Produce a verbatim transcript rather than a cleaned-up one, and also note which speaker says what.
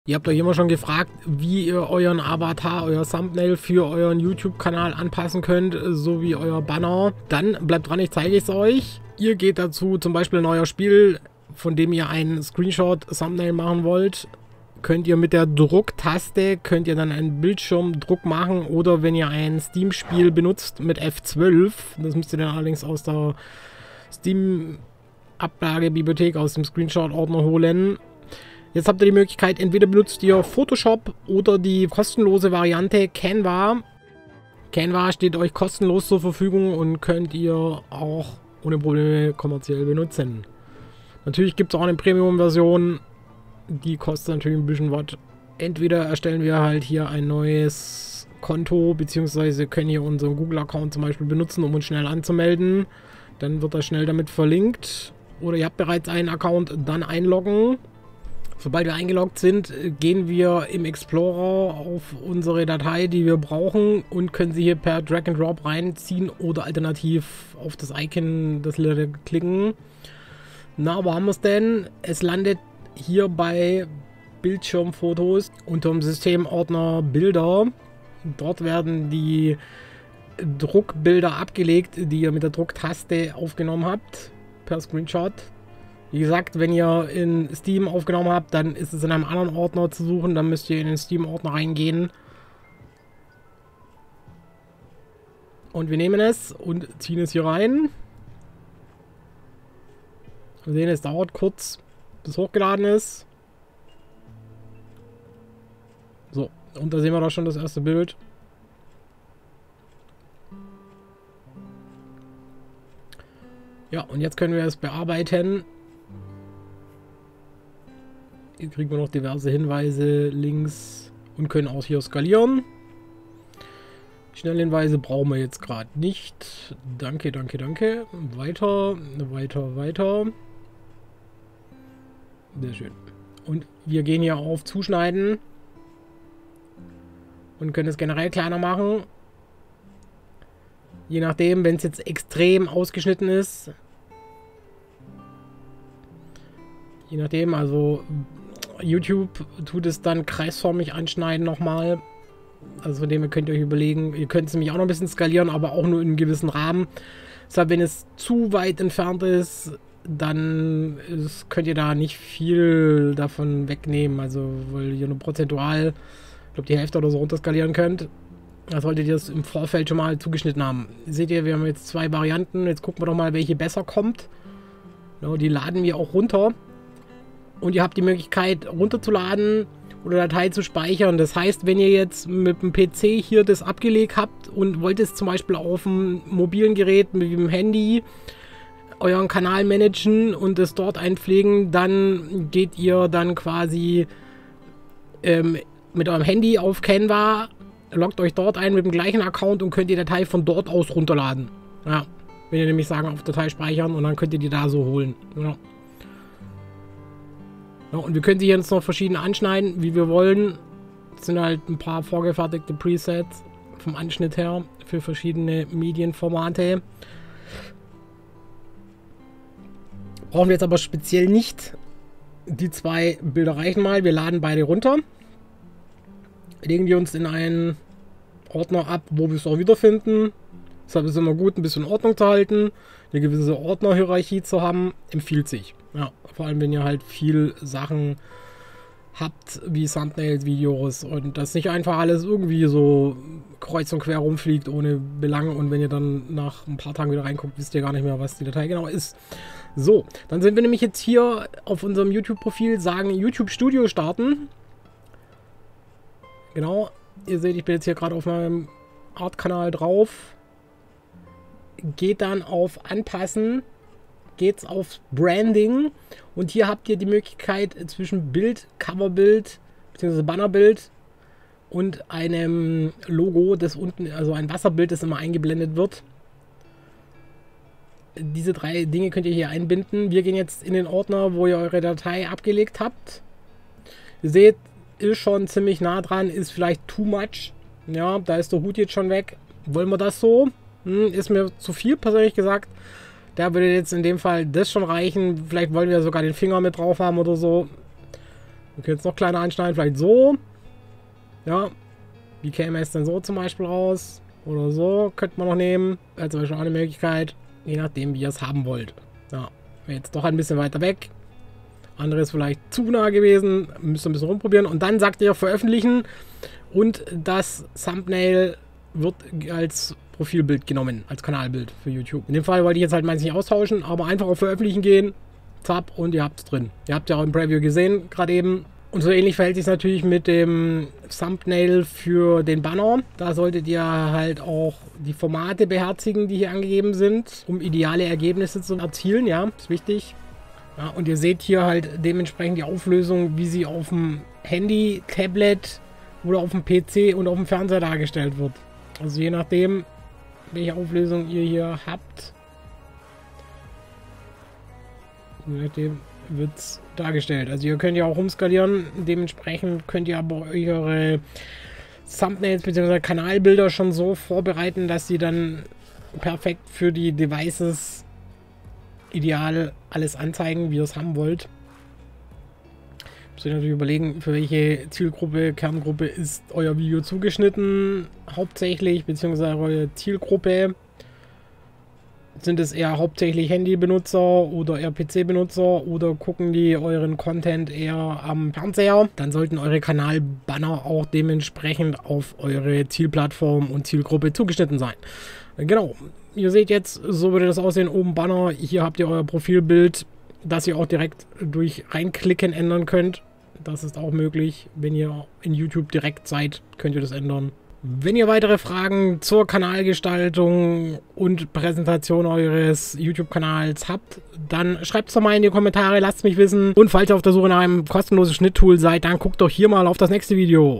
Speaker 1: Ihr habt euch immer schon gefragt, wie ihr euren Avatar, euer Thumbnail für euren YouTube-Kanal anpassen könnt, so wie euer Banner. Dann bleibt dran, ich zeige es euch. Ihr geht dazu zum Beispiel ein neues Spiel, von dem ihr einen Screenshot-Thumbnail machen wollt. Könnt ihr mit der Drucktaste, könnt ihr dann einen Bildschirmdruck machen, oder wenn ihr ein Steam-Spiel benutzt mit F zwölf, das müsst ihr dann allerdings aus der Steam-Ablagebibliothek, aus dem Screenshot-Ordner holen. Jetzt habt ihr die Möglichkeit, entweder benutzt ihr Photoshop oder die kostenlose Variante Canva. Canva steht euch kostenlos zur Verfügung und könnt ihr auch ohne Probleme kommerziell benutzen. Natürlich gibt es auch eine Premium-Version, die kostet natürlich ein bisschen was. Entweder erstellen wir halt hier ein neues Konto, beziehungsweise können hier unseren Google-Account zum Beispiel benutzen, um uns schnell anzumelden. Dann wird das schnell damit verlinkt. Oder ihr habt bereits einen Account, dann einloggen. Sobald wir eingeloggt sind, gehen wir im Explorer auf unsere Datei, die wir brauchen, und können sie hier per Drag and Drop reinziehen oder alternativ auf das Icon, das Leere klicken. Na, wo haben wir es denn? Es landet hier bei Bildschirmfotos unter dem Systemordner Bilder. Dort werden die Druckbilder abgelegt, die ihr mit der Drucktaste aufgenommen habt, per Screenshot. Wie gesagt, wenn ihr in Steam aufgenommen habt, dann ist es in einem anderen Ordner zu suchen. Dann müsst ihr in den Steam-Ordner reingehen. Und wir nehmen es und ziehen es hier rein. Wir sehen, es dauert kurz, bis hochgeladen ist. So, und da sehen wir doch schon das erste Bild. Ja, und jetzt können wir es bearbeiten. Hier kriegen wir noch diverse Hinweise, Links, und können auch hier skalieren. Schnellhinweise brauchen wir jetzt gerade nicht. Danke, danke, danke. Weiter, weiter, weiter. Sehr schön. Und wir gehen hier auf Zuschneiden und können es generell kleiner machen. Je nachdem, wenn es jetzt extrem ausgeschnitten ist. Je nachdem, also YouTube tut es dann kreisförmig anschneiden nochmal. Also von dem her könnt ihr euch überlegen, ihr könnt es nämlich auch noch ein bisschen skalieren, aber auch nur in einem gewissen Rahmen. Deshalb, wenn es zu weit entfernt ist, dann ist, könnt ihr da nicht viel davon wegnehmen. Also weil ihr nur prozentual, ich glaube die Hälfte oder so runterskalieren könnt. Da solltet ihr das im Vorfeld schon mal zugeschnitten haben. Seht ihr, wir haben jetzt zwei Varianten. Jetzt gucken wir doch mal, welche besser kommt. Genau, die laden wir auch runter. Und ihr habt die Möglichkeit runterzuladen oder Datei zu speichern. Das heißt, wenn ihr jetzt mit dem P C hier das abgelegt habt und wollt es zum Beispiel auf dem mobilen Gerät mit dem Handy euren Kanal managen und es dort einpflegen, dann geht ihr dann quasi ähm, mit eurem Handy auf Canva, loggt euch dort ein mit dem gleichen Account und könnt die Datei von dort aus runterladen. Ja, wenn ihr nämlich sagen, auf Datei speichern, und dann könnt ihr die da so holen. Ja. Ja, und wir können sie jetzt noch verschieden anschneiden, wie wir wollen. Das sind halt ein paar vorgefertigte Presets vom Anschnitt her für verschiedene Medienformate. Brauchen wir jetzt aber speziell nicht. Die zwei Bilder reichen mal. Wir laden beide runter. Legen die uns in einen Ordner ab, wo wir es auch wiederfinden. Deshalb ist es immer gut, ein bisschen Ordnung zu halten. Eine gewisse Ordnerhierarchie zu haben, empfiehlt sich. Ja, vor allem, wenn ihr halt viel Sachen habt, wie Thumbnails, Videos, und das nicht einfach alles irgendwie so kreuz und quer rumfliegt ohne Belang, und wenn ihr dann nach ein paar Tagen wieder reinguckt, wisst ihr gar nicht mehr, was die Datei genau ist. So, dann sind wir nämlich jetzt hier auf unserem YouTube-Profil, sagen YouTube Studio starten. Genau, ihr seht, ich bin jetzt hier gerade auf meinem Art-Kanal drauf. Geht dann auf Anpassen. Geht's auf Branding, und hier habt ihr die Möglichkeit zwischen Bild, Coverbild bzw. Bannerbild und einem Logo, das unten, also ein Wasserbild, das immer eingeblendet wird. Diese drei Dinge könnt ihr hier einbinden. Wir gehen jetzt in den Ordner, wo ihr eure Datei abgelegt habt. Ihr seht, ist schon ziemlich nah dran, ist vielleicht too much. Ja, da ist der Hut jetzt schon weg. Wollen wir das so? Hm, ist mir zu viel, persönlich gesagt. Da würde jetzt in dem Fall das schon reichen. Vielleicht wollen wir sogar den Finger mit drauf haben oder so. Wir können es noch kleiner anschneiden, vielleicht so. Ja. Wie käme es denn so zum Beispiel raus? Oder so könnte man noch nehmen. Wäre zum Beispiel auch eine Möglichkeit. Je nachdem, wie ihr es haben wollt. Ja. Wäre jetzt doch ein bisschen weiter weg. Andere ist vielleicht zu nah gewesen. Müsst ihr ein bisschen rumprobieren. Und dann sagt ihr veröffentlichen. Und das Thumbnail wird als Profilbild genommen. Als Kanalbild für YouTube. In dem Fall wollte ich jetzt halt meins nicht austauschen. Aber einfach auf veröffentlichen gehen. Zap und ihr habt es drin. Ihr habt ja auch im Preview gesehen, gerade eben. Und so ähnlich verhält sich es natürlich mit dem Thumbnail für den Banner. Da solltet ihr halt auch die Formate beherzigen, die hier angegeben sind, um ideale Ergebnisse zu erzielen. Ja, ist wichtig. Ja, und ihr seht hier halt dementsprechend die Auflösung, wie sie auf dem Handy, Tablet oder auf dem P C und auf dem Fernseher dargestellt wird. Also je nachdem, welche Auflösung ihr hier habt, wird es dargestellt. Also ihr könnt ja auch umskalieren, dementsprechend könnt ihr aber eure Thumbnails bzw. Kanalbilder schon so vorbereiten, dass sie dann perfekt für die Devices ideal alles anzeigen, wie ihr es haben wollt. Müsst ihr natürlich überlegen, für welche Zielgruppe, Kerngruppe ist euer Video zugeschnitten, hauptsächlich, beziehungsweise eure Zielgruppe. Sind es eher hauptsächlich Handybenutzer oder eher P C-Benutzer oder gucken die euren Content eher am Fernseher? Dann sollten eure Kanalbanner auch dementsprechend auf eure Zielplattform und Zielgruppe zugeschnitten sein. Genau, ihr seht jetzt, so würde das aussehen, oben Banner. Hier habt ihr euer Profilbild, das ihr auch direkt durch Reinklicken ändern könnt. Das ist auch möglich, wenn ihr in YouTube direkt seid, könnt ihr das ändern. Wenn ihr weitere Fragen zur Kanalgestaltung und Präsentation eures YouTube-Kanals habt, dann schreibt es doch mal in die Kommentare, lasst mich wissen. Und falls ihr auf der Suche nach einem kostenlosen Schnitttool seid, dann guckt doch hier mal auf das nächste Video.